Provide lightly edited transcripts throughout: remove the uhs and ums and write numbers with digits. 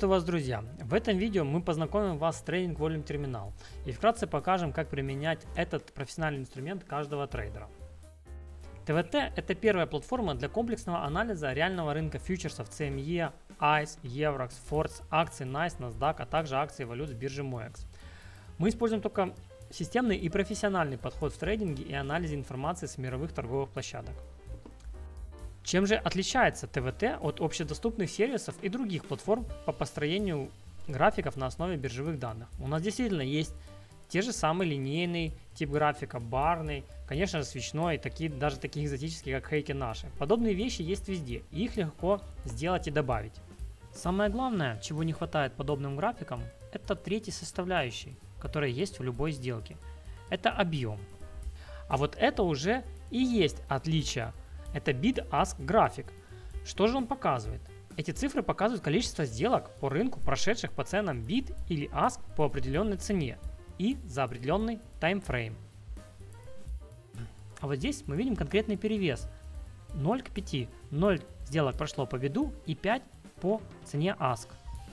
Приветствую вас, друзья! В этом видео мы познакомим вас с Trading Volume Terminal и вкратце покажем, как применять этот профессиональный инструмент каждого трейдера. ТВТ – это первая платформа для комплексного анализа реального рынка фьючерсов CME, ICE, Eurex, Forts, акций NYSE, NASDAQ, а также акций валют с биржи MOEX. Мы используем только системный и профессиональный подход в трейдинге и анализе информации с мировых торговых площадок. Чем же отличается ТВТ от общедоступных сервисов и других платформ по построению графиков на основе биржевых данных? У нас действительно есть те же самые линейный тип графика, барный, конечно же свечной, даже такие экзотические, как Heikin наши. Подобные вещи есть везде, и их легко сделать и добавить. Самое главное, чего не хватает подобным графикам, это третьей составляющей, которая есть в любой сделке. Это объем. А вот это уже и есть отличие. Это Bid-Ask график. Что же он показывает? Эти цифры показывают количество сделок по рынку, прошедших по ценам Bid или Ask по определенной цене и за определенный таймфрейм. А вот здесь мы видим конкретный перевес 0 к 5. 0 сделок прошло по биду и 5 по цене Ask.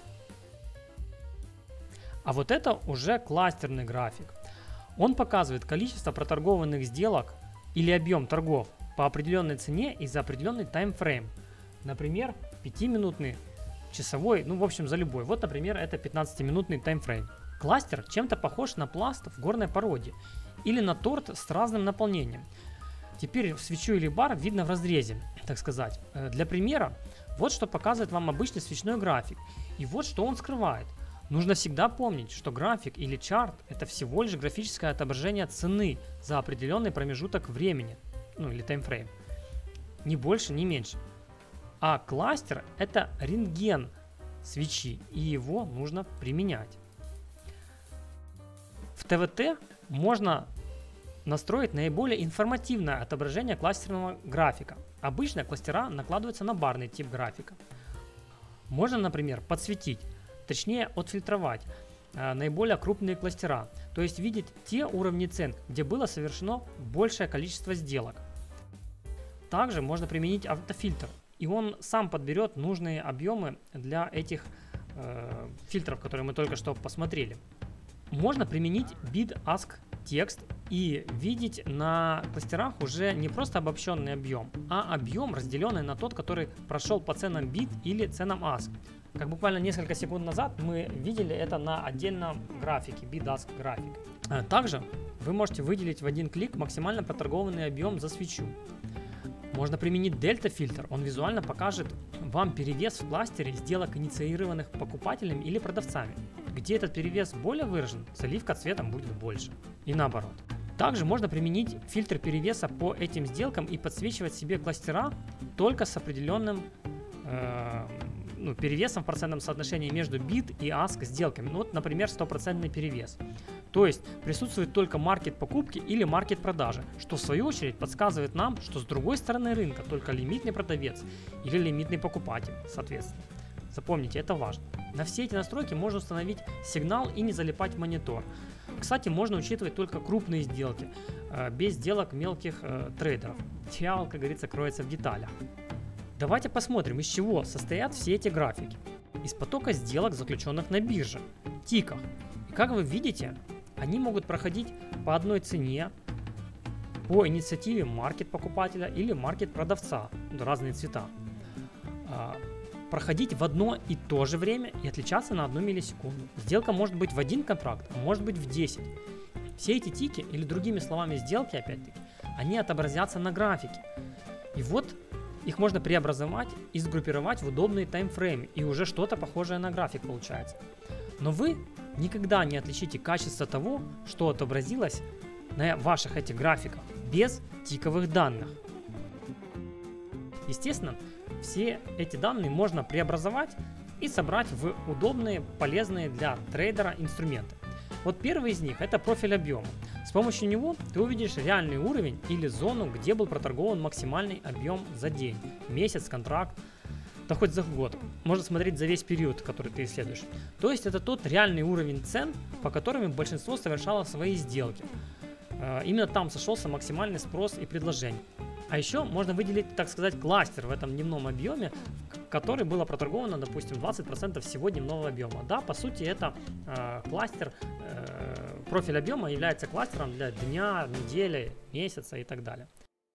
А вот это уже кластерный график. Он показывает количество проторгованных сделок или объем торгов по определенной цене и за определенный таймфрейм. Например, 5-минутный, часовой, в общем за любой. Вот, например, это 15-минутный таймфрейм. Кластер чем-то похож на пласт в горной породе или на торт с разным наполнением. Теперь свечу или бар видно в разрезе, так сказать. Для примера, вот что показывает вам обычный свечной график и вот что он скрывает. Нужно всегда помнить, что график или чарт – это всего лишь графическое отображение цены за определенный промежуток времени, или таймфрейм. Ни больше, ни меньше. А кластер – это рентген свечи, и его нужно применять. В ТВТ можно настроить наиболее информативное отображение кластерного графика. Обычно кластера накладываются на барный тип графика. Можно, например, подсветить, точнее отфильтровать наиболее крупные кластера, то есть видеть те уровни цен, где было совершено большее количество сделок. Также можно применить автофильтр, и он сам подберет нужные объемы для этих фильтров, которые мы только что посмотрели. Можно применить Bid-Ask текст и видеть на кластерах уже не просто обобщенный объем, а объем, разделенный на тот, который прошел по ценам Bid или ценам Ask. Как буквально несколько секунд назад мы видели это на отдельном графике, Bid-Ask график. Также вы можете выделить в один клик максимально проторгованный объем за свечу. Можно применить дельта-фильтр, он визуально покажет вам перевес в кластере сделок, инициированных покупателями или продавцами. Где этот перевес более выражен, заливка цветом будет больше. И наоборот. Также можно применить фильтр перевеса по этим сделкам и подсвечивать себе кластера только с определенным перевесом в процентном соотношении между Bid и Ask сделками. Например, 100% перевес. То есть присутствует только маркет покупки или маркет продажи, что в свою очередь подсказывает нам, что с другой стороны рынка только лимитный продавец или лимитный покупатель, соответственно. Запомните, это важно. На все эти настройки можно установить сигнал и не залипать в монитор. Кстати, можно учитывать только крупные сделки, без сделок мелких трейдеров. Дьявол, как говорится, кроется в деталях. Давайте посмотрим, из чего состоят все эти графики. Из потока сделок, заключенных на бирже, тиках. И как вы видите, они могут проходить по одной цене, по инициативе маркет покупателя или маркет продавца, разные цвета. Проходить в одно и то же время и отличаться на 1 миллисекунду. Сделка может быть в 1 контракт, а может быть в 10. Все эти тики, или другими словами сделки опять-таки, они отобразятся на графике. И вот их можно преобразовать и сгруппировать в удобные таймфреймы, и уже что-то похожее на график получается. Но вы никогда не отличите качество того, что отобразилось на ваших этих графиках, без тиковых данных. Естественно, все эти данные можно преобразовать и собрать в удобные, полезные для трейдера инструменты. Вот первый из них – это профиль объема. С помощью него ты увидишь реальный уровень или зону, где был проторгован максимальный объем за день, месяц, контракт, да хоть за год. Можно смотреть за весь период, который ты исследуешь. То есть это тот реальный уровень цен, по которым большинство совершало свои сделки. Именно там сошелся максимальный спрос и предложение. А еще можно выделить, так сказать, кластер в этом дневном объеме, в который было проторговано, допустим, 20% всего дневного объема. Да, по сути, это кластер, профиль объема является кластером для дня, недели, месяца и так далее.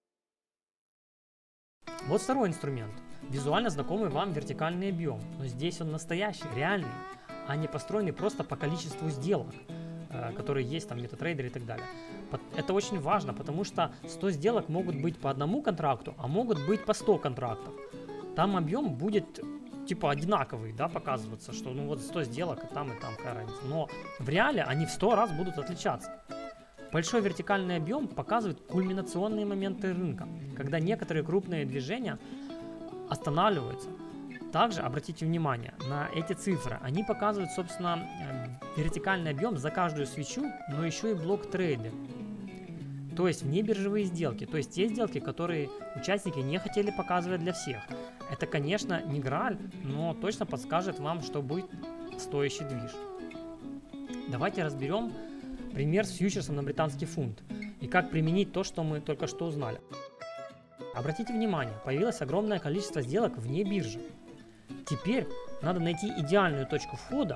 Вот второй инструмент. Визуально знакомый вам вертикальный объем, но здесь он настоящий, реальный, а не построенный просто по количеству сделок, которые есть там в MetaTrader и так далее. Это очень важно, потому что 100 сделок могут быть по одному контракту, а могут быть по 100 контрактов. Там объем будет типа одинаковый, да, показываться, что ну вот 100 сделок и там какая разница. Но в реале они в 100 раз будут отличаться. Большой вертикальный объем показывает кульминационные моменты рынка, когда некоторые крупные движения останавливаются. Также обратите внимание на эти цифры. Они показывают, собственно, вертикальный объем за каждую свечу, но еще и блок трейды. То есть внебиржевые сделки, то есть те сделки, которые участники не хотели показывать для всех. Это, конечно, не Грааль, но точно подскажет вам, что будет стоящий движ. Давайте разберем пример с фьючерсом на британский фунт и как применить то, что мы только что узнали. Обратите внимание, появилось огромное количество сделок вне биржи. Теперь надо найти идеальную точку входа.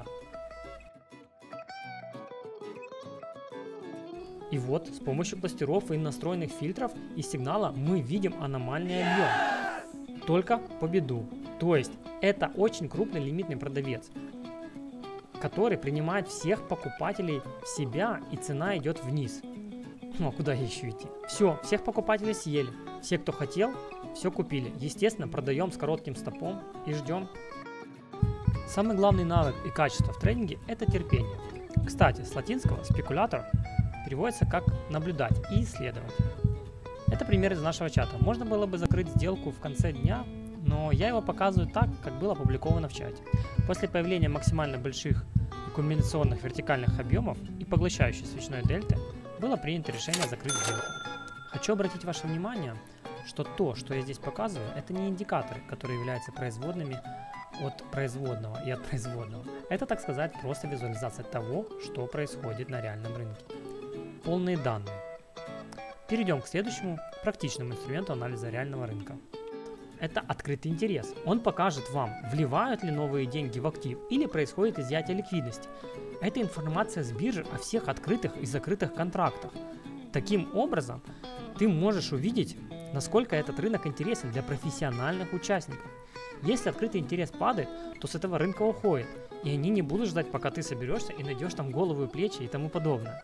И вот с помощью кластеров и настроенных фильтров и сигнала мы видим аномальный объем. Только по биду. То есть это очень крупный лимитный продавец, который принимает всех покупателей в себя, и цена идет вниз. Ну а куда еще идти? Все, всех покупателей съели. Все, кто хотел, все купили. Естественно, продаем с коротким стопом и ждем. Самый главный навык и качество в трейдинге – это терпение. Кстати, с латинского «спекулятор» переводится как «наблюдать» и «исследовать». Это пример из нашего чата. Можно было бы закрыть сделку в конце дня, но я его показываю так, как было опубликовано в чате. После появления максимально больших и кульминационных вертикальных объемов и поглощающей свечной дельты было принято решение закрыть сделку. Хочу обратить ваше внимание, что то, что я здесь показываю, это не индикаторы, которые являются производными от производного и от производного. Это, так сказать, просто визуализация того, что происходит на реальном рынке. Полные данные. Перейдем к следующему практичному инструменту анализа реального рынка. Это открытый интерес. Он покажет вам, вливают ли новые деньги в актив или происходит изъятие ликвидности. Это информация с биржи о всех открытых и закрытых контрактах. Таким образом, ты можешь увидеть, насколько этот рынок интересен для профессиональных участников. Если открытый интерес падает, то с этого рынка уходит, и они не будут ждать, пока ты соберешься и найдешь там голову и плечи и тому подобное.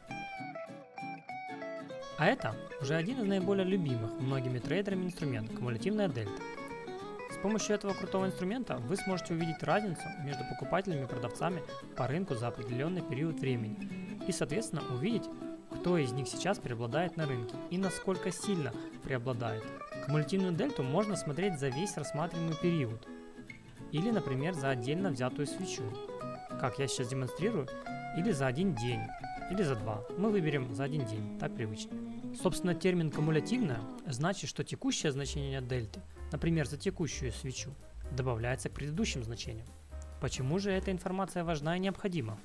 А это уже один из наиболее любимых многими трейдерами инструментов – кумулятивная дельта. С помощью этого крутого инструмента вы сможете увидеть разницу между покупателями и продавцами по рынку за определенный период времени и, соответственно, увидеть, кто из них сейчас преобладает на рынке и насколько сильно преобладает. Кумулятивную дельту можно смотреть за весь рассматриваемый период или, например, за отдельно взятую свечу, как я сейчас демонстрирую, или за один день, или за два. Мы выберем за один день, так привычнее. Собственно, термин «кумулятивная» значит, что текущее значение дельты, например, за текущую свечу, добавляется к предыдущим значениям. Почему же эта информация важна и необходима?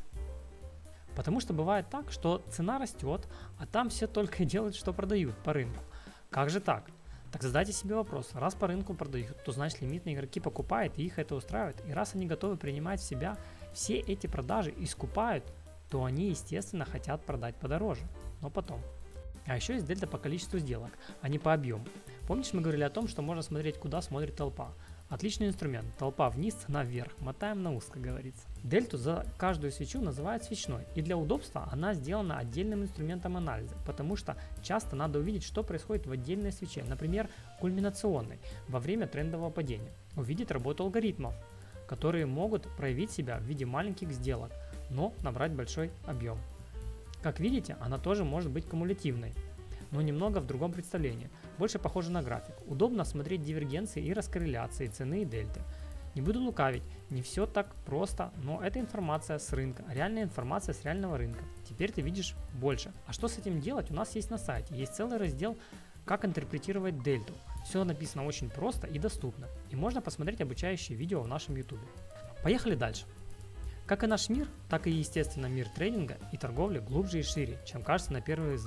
Потому что бывает так, что цена растет, а там все только и делают, что продают по рынку. Как же так? Так задайте себе вопрос. Раз по рынку продают, то значит лимитные игроки покупают, и их это устраивает. И раз они готовы принимать в себя все эти продажи и скупают, то они, естественно, хотят продать подороже, но потом. А еще есть дельта по количеству сделок, а не по объему. Помнишь, мы говорили о том, что можно смотреть, куда смотрит толпа? Отличный инструмент. Толпа вниз, цена вверх. Мотаем на ус, как говорится. Дельту за каждую свечу называют свечной. И для удобства она сделана отдельным инструментом анализа, потому что часто надо увидеть, что происходит в отдельной свече. Например, кульминационной, во время трендового падения. Увидеть работу алгоритмов, которые могут проявить себя в виде маленьких сделок, но набрать большой объем. Как видите, она тоже может быть кумулятивной, но немного в другом представлении. Больше похоже на график. Удобно смотреть дивергенции и раскорреляции цены и дельты. Не буду лукавить, не все так просто, но это информация с рынка, реальная информация с реального рынка. Теперь ты видишь больше. А что с этим делать, у нас есть на сайте. Есть целый раздел «Как интерпретировать дельту». Все написано очень просто и доступно. И можно посмотреть обучающие видео в нашем YouTube. Поехали дальше. Как и наш мир, так и, естественно, мир трейдинга и торговли глубже и шире, чем кажется на первый взгляд.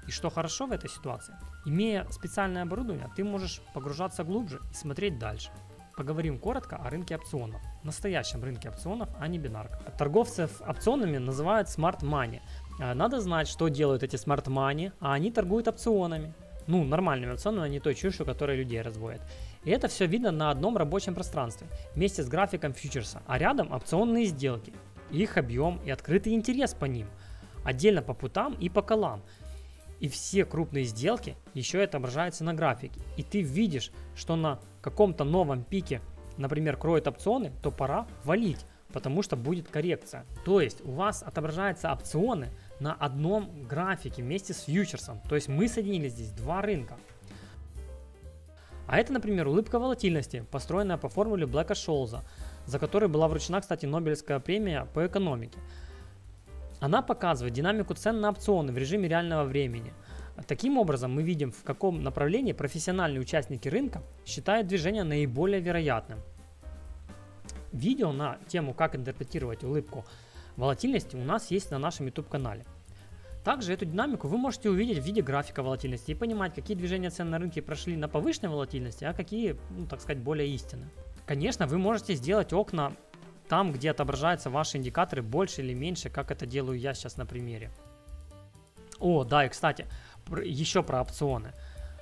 И что хорошо в этой ситуации, имея специальное оборудование, ты можешь погружаться глубже и смотреть дальше. Поговорим коротко о рынке опционов. Настоящем рынке опционов, а не бинарках. Торговцев опционами называют smart money. Надо знать, что делают эти smart money, а они торгуют опционами. Ну, нормальными опционами, а не той чушью, которая людей разводит. И это все видно на одном рабочем пространстве, вместе с графиком фьючерса. А рядом опционные сделки, их объем и открытый интерес по ним. Отдельно по путам и по колам. И все крупные сделки еще отображаются на графике. И ты видишь, что на каком-то новом пике, например, кроют опционы, то пора валить, потому что будет коррекция. То есть у вас отображаются опционы на одном графике вместе с фьючерсом. То есть мы соединили здесь два рынка. А это, например, улыбка волатильности, построенная по формуле Блэка-Шолза, за которой была вручена, кстати, Нобелевская премия по экономике. Она показывает динамику цен на опционы в режиме реального времени. Таким образом, мы видим, в каком направлении профессиональные участники рынка считают движение наиболее вероятным. Видео на тему, как интерпретировать улыбку волатильности, у нас есть на нашем YouTube-канале. Также эту динамику вы можете увидеть в виде графика волатильности и понимать, какие движения цен на рынке прошли на повышенной волатильности, а какие, так сказать, более истинны. Конечно, вы можете сделать окна там, где отображаются ваши индикаторы больше или меньше, как это делаю я сейчас на примере. О, да, и кстати, еще про опционы.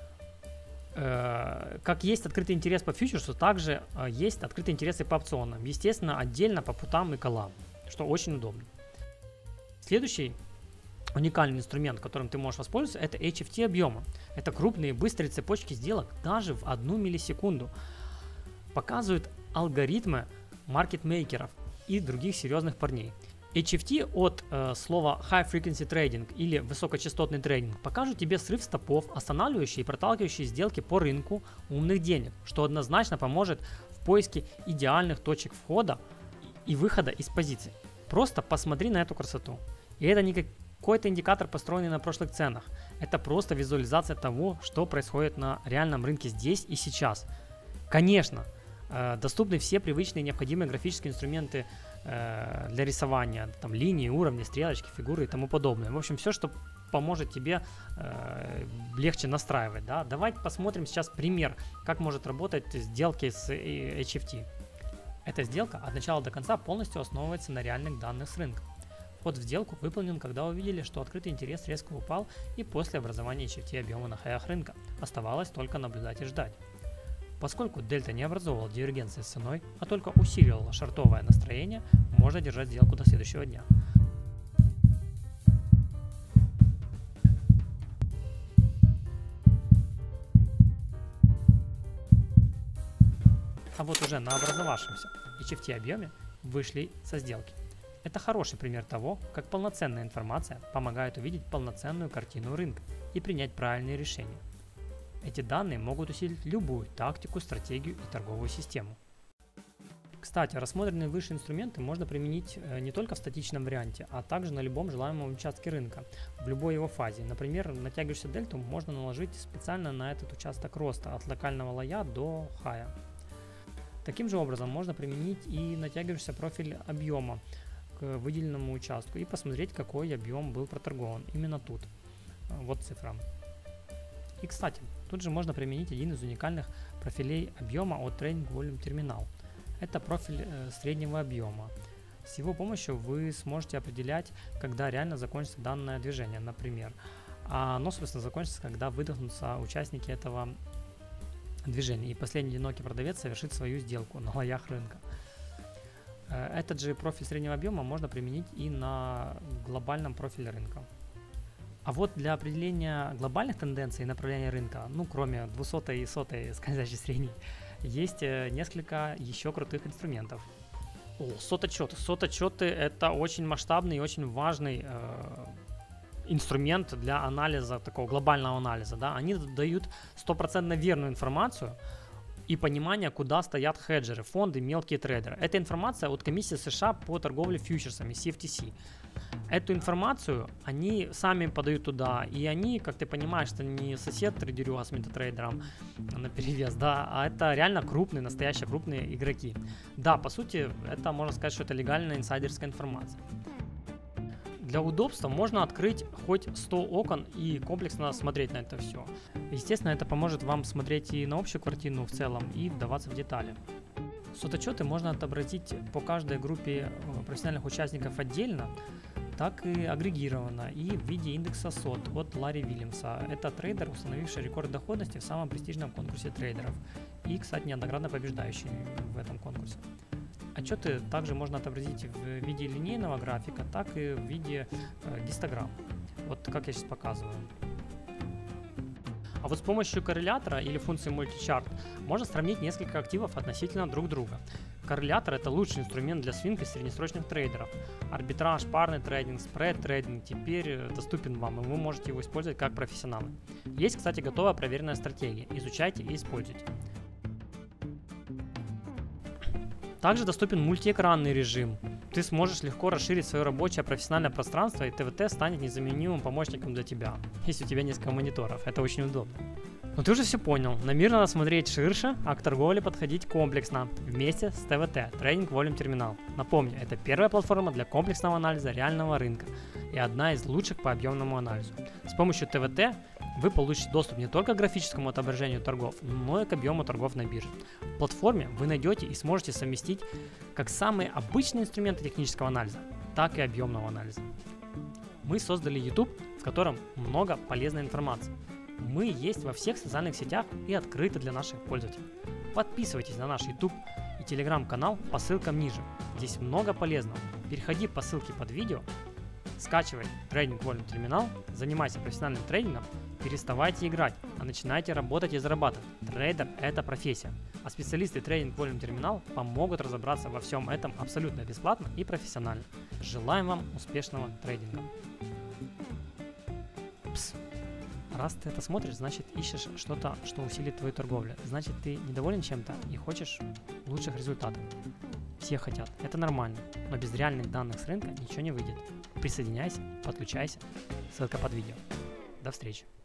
Как есть открытый интерес по фьючерсу, также есть открытый интерес и по опционам. Естественно, отдельно по путам и колам, что очень удобно. Следующий уникальный инструмент, которым ты можешь воспользоваться, это HFT объема. Это крупные быстрые цепочки сделок даже в 1 миллисекунду. Показывают алгоритмы маркетмейкеров и других серьезных парней. HFT от слова High Frequency Trading или высокочастотный трейдинг покажут тебе срыв стопов, останавливающие и проталкивающие сделки по рынку умных денег, что однозначно поможет в поиске идеальных точек входа и выхода из позиций. Просто посмотри на эту красоту. И это не какой-то индикатор, построенный на прошлых ценах. Это просто визуализация того, что происходит на реальном рынке здесь и сейчас. Конечно, доступны все привычные необходимые графические инструменты для рисования, там линии, уровни, стрелочки, фигуры и тому подобное. В общем, все, что поможет тебе легче настраивать. Да? Давайте посмотрим сейчас пример, как может работать сделки с HFT. Эта сделка от начала до конца полностью основывается на реальных данных с рынка. Вход в сделку выполнен, когда увидели, что открытый интерес резко упал и после образования HFT объема на хаях рынка. Оставалось только наблюдать и ждать. Поскольку дельта не образовывала дивергенции с ценой, а только усиливала шортовое настроение, можно держать сделку до следующего дня. А вот уже на образовавшемся HFT объеме вышли со сделки. Это хороший пример того, как полноценная информация помогает увидеть полноценную картину рынка и принять правильные решения. Эти данные могут усилить любую тактику, стратегию и торговую систему. Кстати, рассмотренные выше инструменты можно применить не только в статичном варианте, а также на любом желаемом участке рынка, в любой его фазе. Например, натягивающийся дельту можно наложить специально на этот участок роста от локального лоя до хая. Таким же образом можно применить и натягивающийся профиль объема к выделенному участку и посмотреть, какой объем был проторгован именно тут. Вот цифра. И, кстати, тут же можно применить один из уникальных профилей объема от Trading Volume Terminal. Это профиль среднего объема. С его помощью вы сможете определять, когда реально закончится данное движение, например. А оно, собственно, закончится, когда выдохнутся участники этого движения, и последний одинокий продавец совершит свою сделку на лоях рынка. Этот же профиль среднего объема можно применить и на глобальном профиле рынка. А вот для определения глобальных тенденций и направления рынка, кроме 200 и 100 скользящей средней, есть несколько еще крутых инструментов. Сот-отчеты. Сот-отчеты — это очень масштабный и очень важный инструмент для анализа, такого глобального анализа. Да? Они дают стопроцентно верную информацию и понимание, куда стоят хеджеры, фонды, мелкие трейдеры. Это информация от комиссии США по торговле фьючерсами, CFTC. Эту информацию они сами подают туда, и они, как ты понимаешь, это не сосед трейдерюга с метатрейдером наперевес, да, а это реально крупные, настоящие крупные игроки. Да, по сути, это можно сказать, что это легальная инсайдерская информация. Для удобства можно открыть хоть 100 окон и комплексно смотреть на это все. Естественно, это поможет вам смотреть и на общую картину в целом, и вдаваться в детали. Сот-отчеты можно отобразить по каждой группе профессиональных участников отдельно, так и агрегированно и в виде индекса СОТ от Ларри Вильямса. Это трейдер, установивший рекорд доходности в самом престижном конкурсе трейдеров и, кстати, неоднократно побеждающий в этом конкурсе. Отчеты также можно отобразить в виде линейного графика, так и в виде гистограмм. Вот как я сейчас показываю. А вот с помощью коррелятора или функции MultiChart можно сравнить несколько активов относительно друг друга. Коррелятор — это лучший инструмент для свинг и среднесрочных трейдеров. Арбитраж, парный трейдинг, спред-трейдинг теперь доступен вам, и вы можете его использовать как профессионалы. Есть, кстати, готовая проверенная стратегия. Изучайте и используйте. Также доступен мультиэкранный режим. Ты сможешь легко расширить свое рабочее профессиональное пространство, и ТВТ станет незаменимым помощником для тебя, если у тебя несколько мониторов. Это очень удобно. Но ты уже все понял. На мир надо смотреть ширше, а к торговле подходить комплексно, вместе с ТВТ, Trading Volume Terminal. Напомню, это первая платформа для комплексного анализа реального рынка и одна из лучших по объемному анализу. С помощью ТВТ вы получите доступ не только к графическому отображению торгов, но и к объему торгов на бирже. В платформе вы найдете и сможете совместить как самые обычные инструменты технического анализа, так и объемного анализа. Мы создали YouTube, в котором много полезной информации. Мы есть во всех социальных сетях и открыты для наших пользователей. Подписывайтесь на наш YouTube и Telegram-канал по ссылкам ниже. Здесь много полезного. Переходи по ссылке под видео, скачивай Trading Volume Terminal, занимайся профессиональным трейдингом, переставайте играть, а начинайте работать и зарабатывать. Трейдер – это профессия, а специалисты Trading Volume Terminal помогут разобраться во всем этом абсолютно бесплатно и профессионально. Желаем вам успешного трейдинга. Пс. Раз ты это смотришь, значит ищешь что-то, что усилит твою торговлю. Значит, ты недоволен чем-то и хочешь лучших результатов. Все хотят, это нормально, но без реальных данных с рынка ничего не выйдет. Присоединяйся, подключайся, ссылка под видео. До встречи.